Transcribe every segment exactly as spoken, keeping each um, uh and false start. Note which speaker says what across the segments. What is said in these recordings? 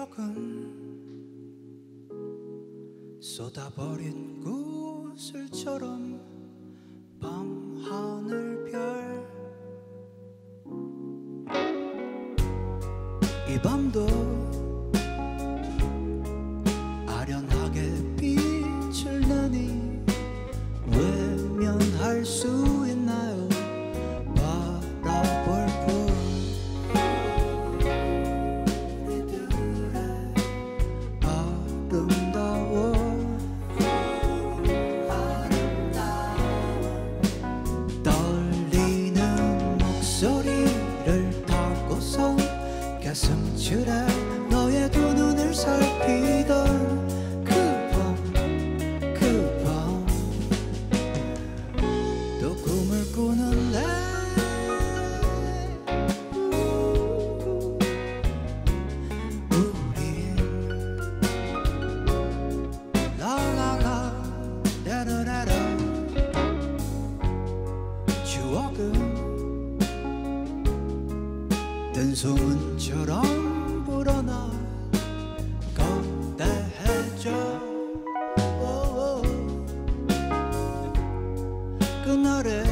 Speaker 1: 기억은 쏟아버린 구슬처럼 밤하늘별 이 밤도 아련하게 빛을 내니 외면할 수 있나요? 바라볼 뿐 아름다워 떨리는 목소리를 타고서 가슴줄에 너의 두 눈을 살피던 그 밤 그 밤 또 꿈을 꾸는데 우린 라라라 라라라라 추억은 뜬 소문처럼 불어나 거대해져 그날의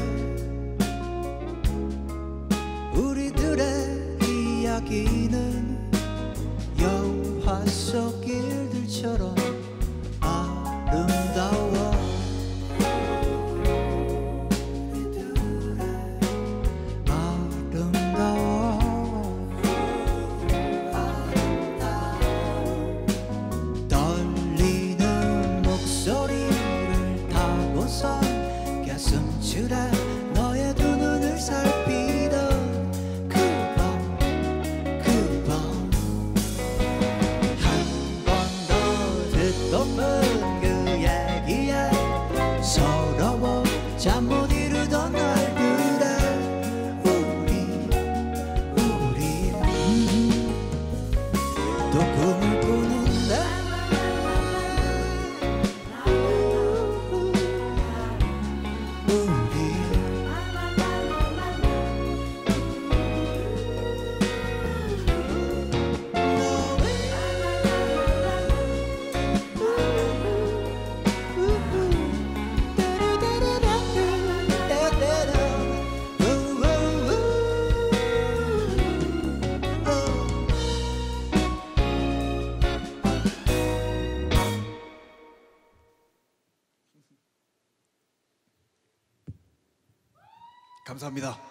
Speaker 1: 우리들의 이야기는 영화 속 일들처럼 아름다워 가슴줄에 너의 두 눈을 살피던 그 밤 그 밤 한 번 더 듣고픈 그 얘기에 서러워 잠 못 이루던 날들에 우리 우리 또 꿈을 꾸는데 감사합니다.